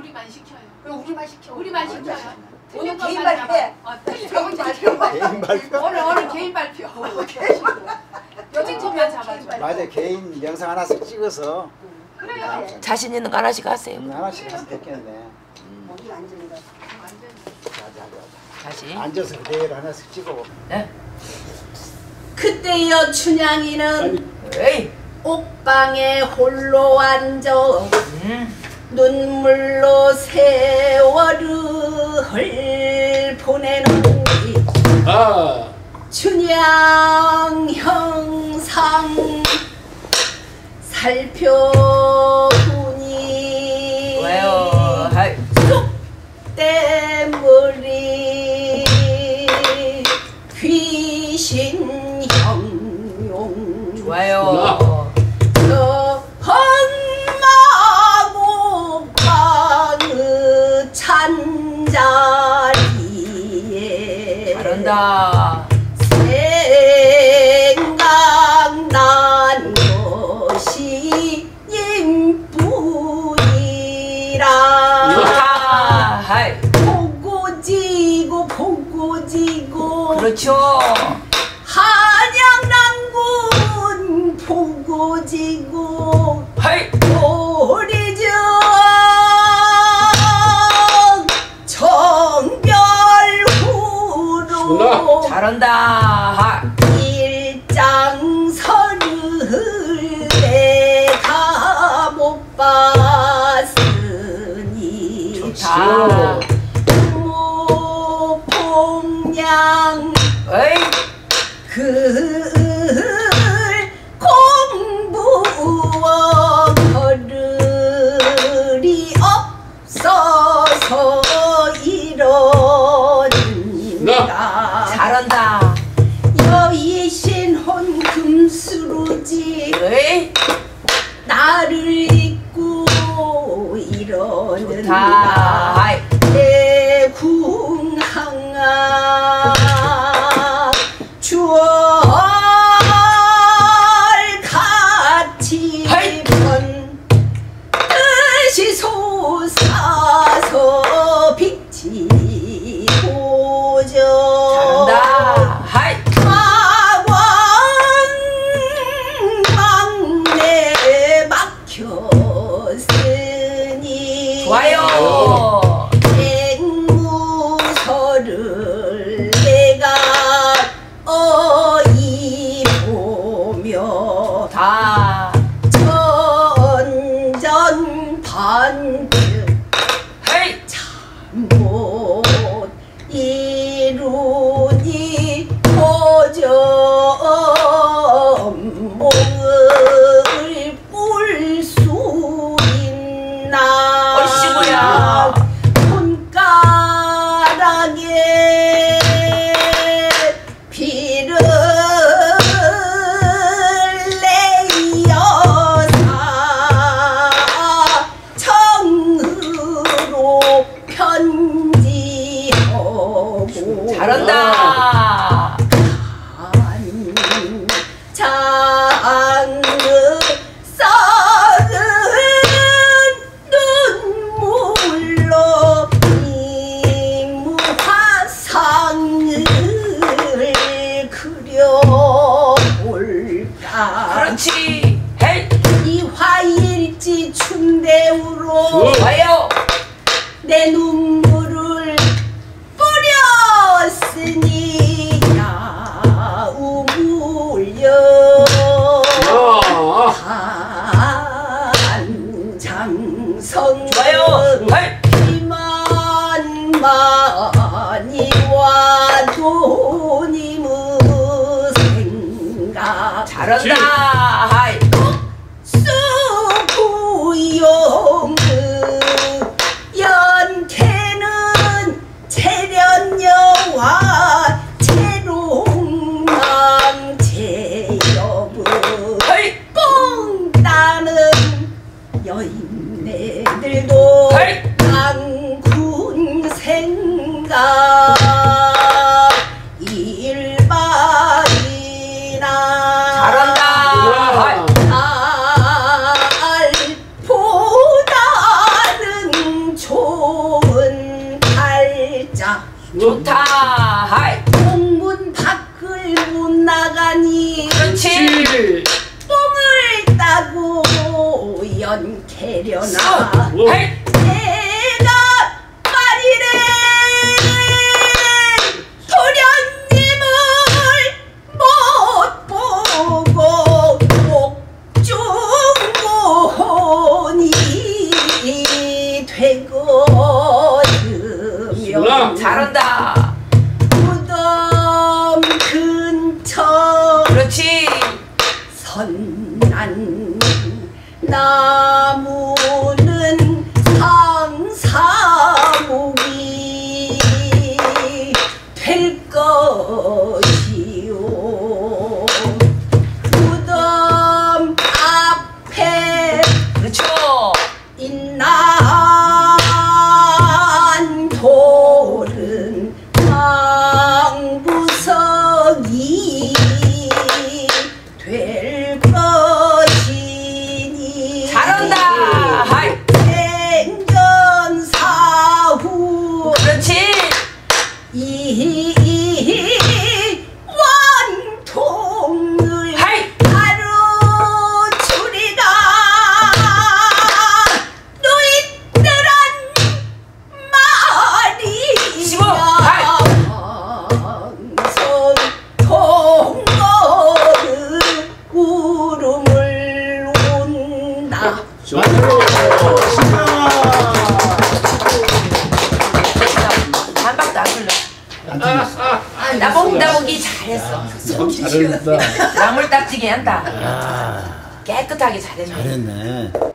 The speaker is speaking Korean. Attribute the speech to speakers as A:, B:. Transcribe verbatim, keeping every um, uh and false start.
A: 우리만 시켜요.
B: 그럼 우리만 시켜.
A: 우리만 시켜요.
B: 오늘 개인 발표. 개인 발표.
C: 개인 발표.
A: 오늘 오늘 개인 발표. 요즘처럼 잡아줘.
C: 맞아, 개인 영상 하나씩 찍어서.
A: 그래요.
D: 자신 있는 거 하나씩 하세요.
C: 음, 하나씩 하면 됐겠네.
B: 거기 앉은 거.
D: 다시.
C: 앉아서 그대로 하나씩 찍어.
D: 네.
E: 그때여 춘향이는
D: 에이.
E: 옥방에 홀로 앉아
D: 음.
E: 눈물로 세월을 보내는디
F: 아.
E: 춘향 형상 살펴보니
D: 왜요? 하이.
E: 쑥대머리 귀신 형용
D: 좋아요.
E: 저 험마고 방의 찬자리에
D: 잘한다.
E: 생각난 것이 인뿐이라
D: 좋다. 하이.
E: 보고 지고 보고 지고
D: 그렇죠.
E: 한양난군 보고 지고
D: 하이.
E: 오리정 정별후로
D: 잘한다. 하이.
E: 일장서를 내가 못 봤으니
D: 좋다.
E: 무폭량
D: 에이.
E: 그 공부와 거를이 없어서 이러니까
D: 잘한다.
E: 여의신혼 금수루지
D: 에이.
E: 나를 잊고
D: 좋다.
E: 이러는가
D: 하이.
E: 내 궁항아 주얼 같이
D: 하이.
E: 번 뜻이 솟아서 빛이 보죠.
D: 잘한다. 하이.
E: 막내 막혔으니
D: 좋아요.
E: 생무서를 내가 어이 보며
D: 다.
E: 전전 반득
D: 헤이.
E: 못 이루니 고전몽을 뿔 수 있나
D: 얼씨구야.
E: 손가락에 피를 내어사 청으로 편지하고
D: 잘한다.
E: 장의 썩은 눈물로 이무화상을 그려볼까.
D: 그렇지. 헤이.
E: 이화일지 춘대우로
D: 좋아요.
E: 내 눈물을 뿌렸으니 야우물려 한장성
D: 좋아요. 헤이.
E: 비만 많이 와도 님의 생각
D: 잘한다. 하이.
E: 수구용 연태는 체련여와 체롱망 제여부
D: 헤이.
E: 뽕 따는 여인네들도
D: 헤이.
E: 강군 생각 일반이나
D: 잘한다. 하이.
E: 알보다는 조
D: 좋다. 하이.
E: 공문 밖을 못 나가니
D: 그렇지.
E: 똥을 따고 연캐려나
D: 하이.
E: 내가 말이래 도련님을 못 보고 옥중곤이 되거든요.
D: 잘한다.
E: 무덤 근처
D: 그렇지.
E: 선난 나무는 상사목이 될 것이요. 무덤 앞에
D: 그렇죠.
E: 있난 돌은 방구석이 될 것이니
D: 잘한다. 하이.
E: 생전사후
D: 그렇지.
E: 이 원통을
D: 하이.
E: 가로주리라. 너희들은
D: 씹어. 하이.
E: 말이야. 동거를 구름을 온다.
D: 한 박도 안 흘러.
C: 안 틀렸어.
D: 나보기 나보기 잘했어.
F: 잘했다.
D: 나물 딱지기 한다.
C: 아,
D: 깨끗하게 잘했네.
C: 잘했네.